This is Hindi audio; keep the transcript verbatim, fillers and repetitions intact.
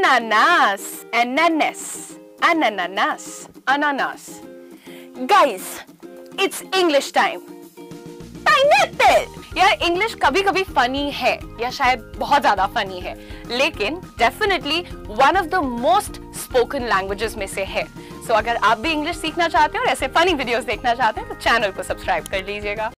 Ananas, ananas, ananas, ananas. Guys, it's English time. Pineapple. यार इंग्लिश कभी कभी फनी है या शायद बहुत ज्यादा फनी है, लेकिन definitely one of the most spoken languages में से है. सो so, अगर आप भी इंग्लिश सीखना चाहते हो और ऐसे फनी वीडियोस देखना चाहते हैं तो चैनल को सब्सक्राइब कर लीजिएगा.